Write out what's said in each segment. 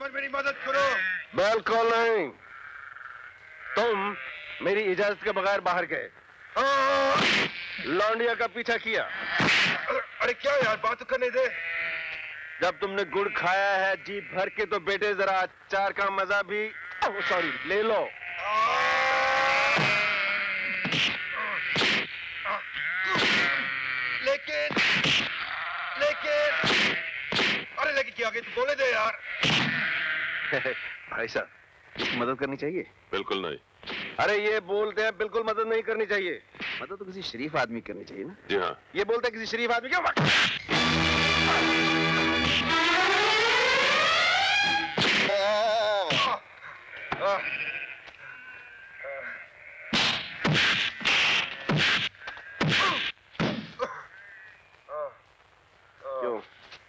यार मेरी मदद करो। बिल्कुल नहीं, तुम मेरी इजाजत के बगैर बाहर गए, लौंडिया का पीछा किया। अरे क्या यार, बात तो करने दे। जब तुमने गुड़ खाया है जी भर के तो बेटे जरा अचार का मजा भी सॉरी ले लो। लेकिन अरे लेकिन क्या आगे तू बोले दे यार। भाई साहब, इसकी मदद करनी चाहिए? बिल्कुल नहीं। अरे ये बोलते हैं बिल्कुल मदद नहीं करनी चाहिए। मदद तो किसी शरीफ आदमी करनी चाहिए ना। जी हाँ। ये बोलते हैं किसी शरीफ आदमी क्यों? क्यों?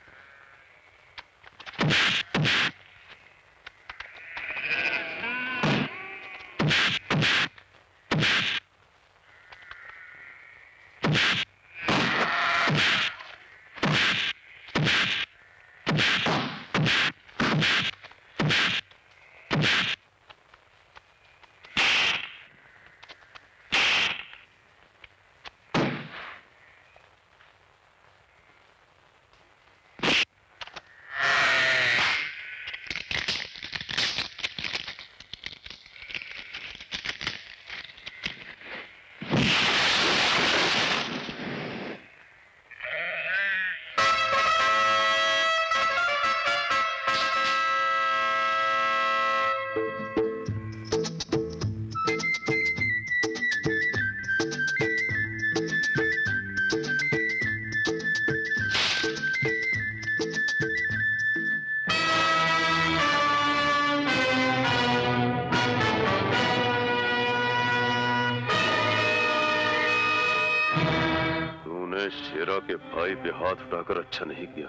शेरा के भाई पे हाथ उठाकर अच्छा नहीं किया।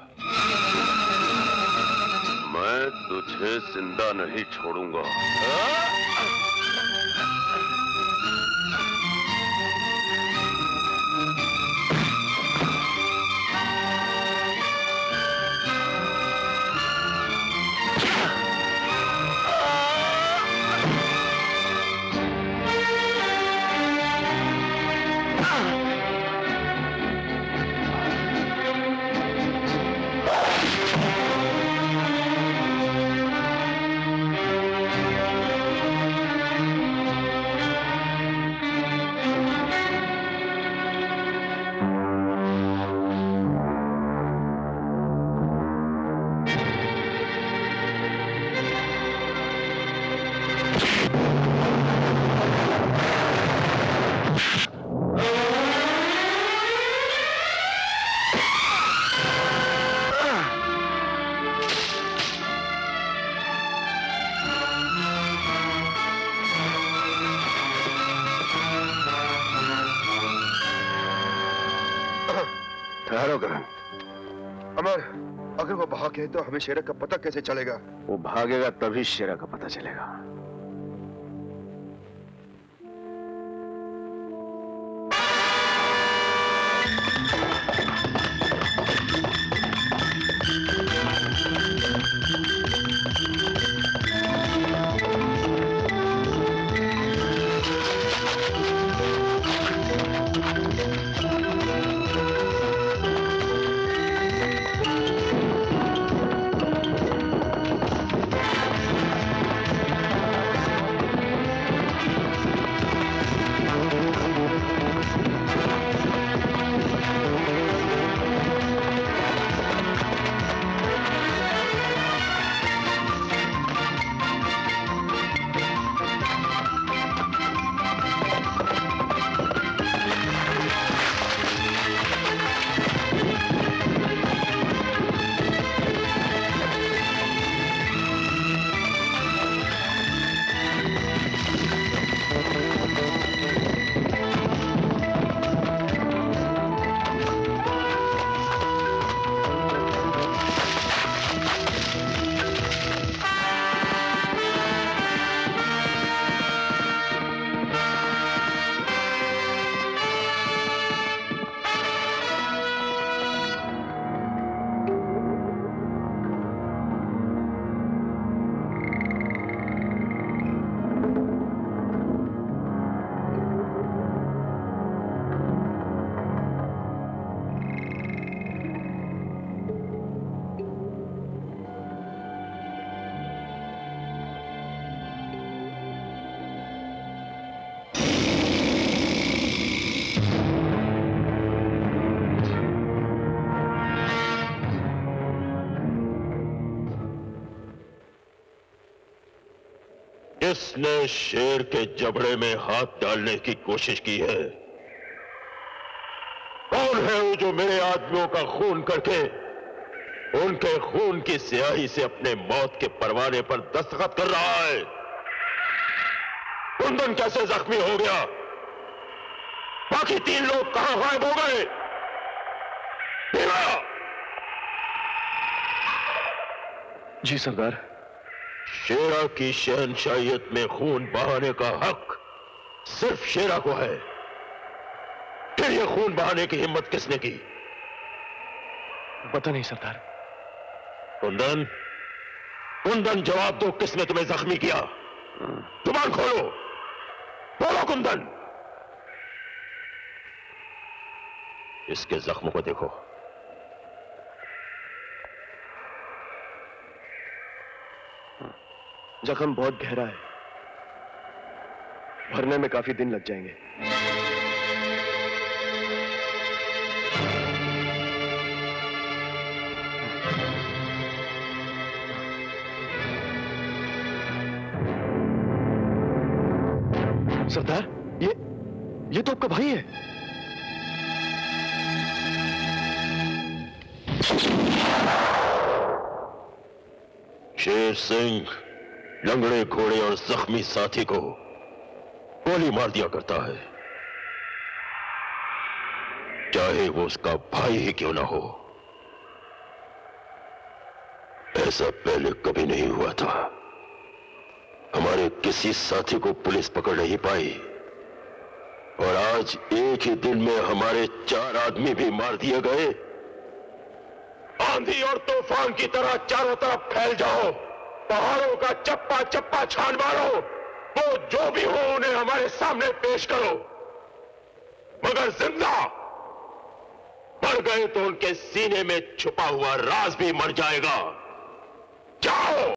मैं तुझे जिंदा नहीं छोड़ूंगा। भागे तो हमें शेरा का पता कैसे चलेगा? वो भागेगा तभी शेरा का पता चलेगा। किसने शेर के जबड़े में हाथ डालने की कोशिश की है? कौन है वो जो मेरे आदमियों का खून करके उनके खून की स्याही से अपने मौत के परवाने पर दस्तखत कर रहा है? कुंदन कैसे जख्मी हो गया? बाकी 3 लोग कहां गायब हो गए? जी सरदार। शेरा की शहनशाहियत में खून बहाने का हक सिर्फ शेरा को है। फिर ये खून बहाने की हिम्मत किसने की? पता नहीं सरदार। कुंदन, कुंदन जवाब दो, किसने तुम्हें जख्मी किया? जुबान खोलो, बोलो कुंदन। इसके जख्मों को देखो। जख्म बहुत गहरा है, भरने में काफी दिन लग जाएंगे। सरदार, ये तो आपका भाई है। शेर सिंह लंगड़े घोड़े और जख्मी साथी को गोली मार दिया करता है, चाहे वो उसका भाई ही क्यों ना हो। ऐसा पहले कभी नहीं हुआ था। हमारे किसी साथी को पुलिस पकड़ नहीं पाई और आज एक ही दिन में हमारे 4 आदमी भी मार दिए गए। आंधी और तूफान की तरह चारों तरफ फैल जाओ, पहाड़ों का चप्पा चप्पा छान मारो, वो जो भी हो उन्हें हमारे सामने पेश करो, मगर जिंदा। मर गए तो उनके सीने में छुपा हुआ राज भी मर जाएगा। जाओ।